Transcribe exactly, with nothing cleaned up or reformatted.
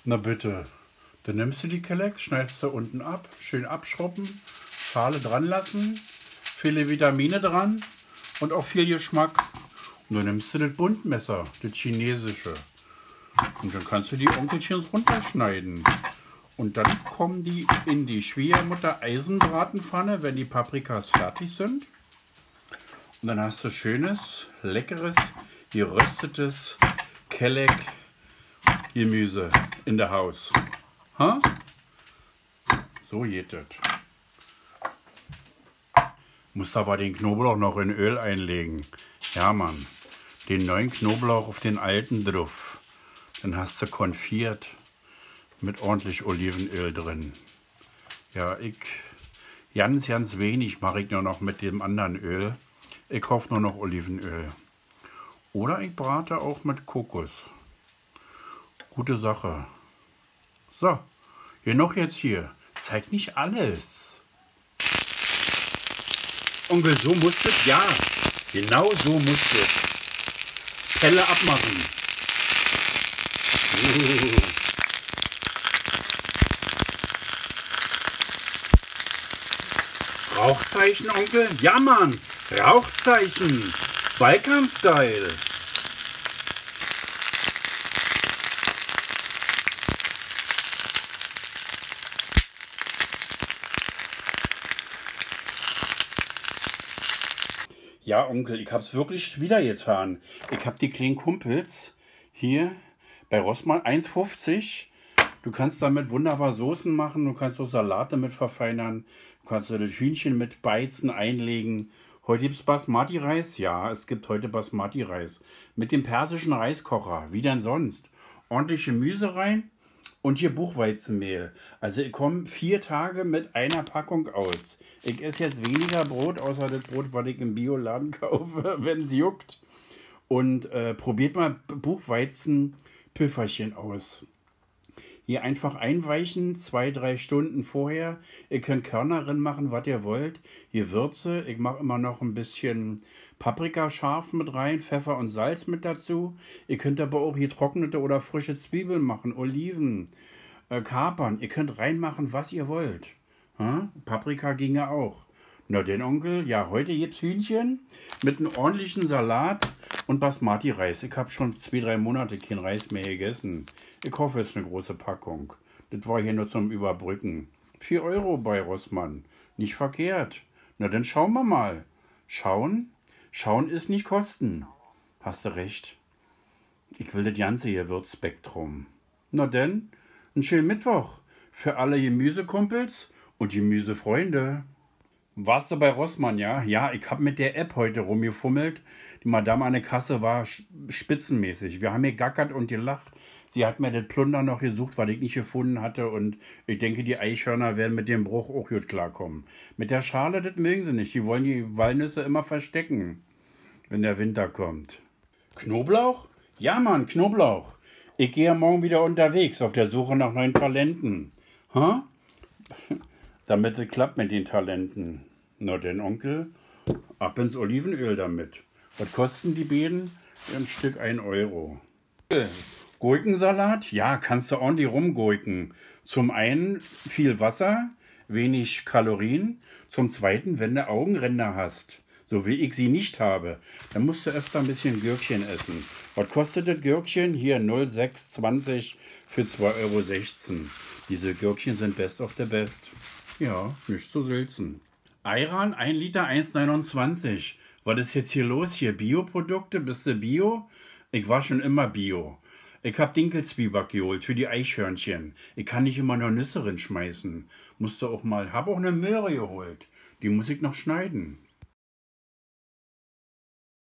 Na bitte. Dann nimmst du die Kelleck, schneidest du unten ab, schön abschrubben, Schale dran lassen, viele Vitamine dran und auch viel Geschmack. Und dann nimmst du das Buntmesser, das chinesische. Und dann kannst du die Onkelchen runterschneiden. Und dann kommen die in die Schwiegermutter Eisenbratenpfanne, wenn die Paprikas fertig sind. Und dann hast du schönes, leckeres, geröstetes Kelleck-Gemüse in der Haus. Ha? So geht das. Musst aber den Knoblauch noch in Öl einlegen. Ja, Mann. Den neuen Knoblauch auf den alten drauf. Dann hast du konfiert mit ordentlich Olivenöl drin. Ja, ich ganz, ganz wenig mache ich nur noch mit dem anderen Öl. Ich kaufe nur noch Olivenöl. Oder ich brate auch mit Kokos. Gute Sache. So, genug jetzt hier. Zeig nicht alles. Onkel, so muss es? Ja, genau so muss es. Pelle abmachen. Uh. Rauchzeichen, Onkel? Ja, Mann. Rauchzeichen. Balkan-Style. Ja, Onkel, ich hab's wirklich wieder getan. Ich hab die kleinen Kumpels hier bei Rossmann eins fünfzig. Du kannst damit wunderbar Soßen machen, du kannst auch Salate mit verfeinern, du kannst das Hühnchen mit beizen, einlegen. Heute gibt's Basmati-Reis? Ja, es gibt heute Basmati-Reis. Mit dem persischen Reiskocher, wie denn sonst. Ordentlich Gemüse rein und hier Buchweizenmehl. Also ich komme vier Tage mit einer Packung aus. Ich esse jetzt weniger Brot, außer das Brot, was ich im Bioladen kaufe, wenn es juckt. Und äh, probiert mal Buchweizen-Püfferchen aus. Hier einfach einweichen, zwei, drei Stunden vorher. Ihr könnt Körner drin machen, was ihr wollt. Hier Würze. Ich mache immer noch ein bisschen Paprika scharf mit rein, Pfeffer und Salz mit dazu. Ihr könnt aber auch hier trocknete oder frische Zwiebeln machen, Oliven, äh, Kapern. Ihr könnt reinmachen, was ihr wollt. Ha? Paprika ginge auch. Na denn, Onkel, ja, heute gibt's Hühnchen mit einem ordentlichen Salat und Basmati-Reis. Ich habe schon zwei, drei Monate kein Reis mehr gegessen. Ich hoffe, es ist eine große Packung. Das war hier nur zum Überbrücken. vier Euro bei Rossmann. Nicht verkehrt. Na, dann schauen wir mal. Schauen? Schauen ist nicht kosten. Hast du recht. Ich will das ganze Gewürzspektrum. Na denn, einen schönen Mittwoch für alle Gemüsekumpels und Gemüsefreunde. Warst du bei Rossmann, ja? Ja, ich habe mit der App heute rumgefummelt. Die Madame an der Kasse war spitzenmäßig. Wir haben gegackert und gelacht. Sie hat mir das Plunder noch gesucht, was ich nicht gefunden hatte. Und ich denke, die Eichhörner werden mit dem Bruch auch gut klarkommen. Mit der Schale, das mögen sie nicht. Die wollen die Walnüsse immer verstecken, wenn der Winter kommt. Knoblauch? Ja, Mann, Knoblauch. Ich gehe morgen wieder unterwegs auf der Suche nach neuen Talenten. Huh? Damit es klappt mit den Talenten. Na denn, Onkel, ab ins Olivenöl damit. Was kosten die Beeren? Ein Stück ein Euro. Gurkensalat? Ja, kannst du ordentlich rumgurken. Zum einen viel Wasser, wenig Kalorien. Zum zweiten, wenn du Augenränder hast, so wie ich sie nicht habe, dann musst du öfter ein bisschen Gürkchen essen. Was kostet das Gürkchen? Hier null Komma sechs zwanzig für zwei Euro sechzehn. Diese Gürkchen sind best of the best. Ja, nicht zu sülzen. Ayran, ein Liter eins neunundzwanzig. Was ist jetzt hier los? Hier Bioprodukte? Bist du Bio? Ich war schon immer Bio. Ich hab Dinkelzwieback geholt für die Eichhörnchen. Ich kann nicht immer nur Nüsse schmeißen. Musste auch mal, hab auch eine Möhre geholt. Die muss ich noch schneiden.